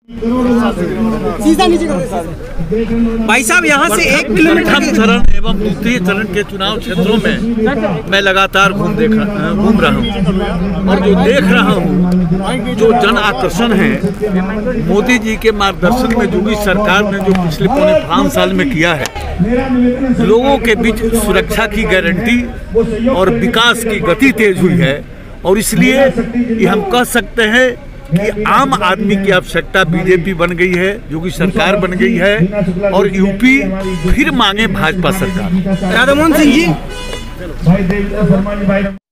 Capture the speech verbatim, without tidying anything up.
भाई साहब, यहाँ से एक किलोमीटर प्रथम चरण एवं द्वितीय चरण के चुनाव क्षेत्रों में मैं लगातार घूम देखा घूम रहा हूँ और जो देख रहा हूँ, जो जन आकर्षण है मोदी जी के मार्गदर्शन में योगी सरकार ने जो पिछले पौने पाँच साल में किया है, लोगों के बीच सुरक्षा की गारंटी और विकास की गति तेज हुई है। और इसलिए ये हम कह सकते हैं कि आम आदमी की आवश्यकता बीजेपी बन गई है, योगी सरकार बन गई है और यूपी फिर मांगे भाजपा सरकार। राधा मोहन सिंह जी।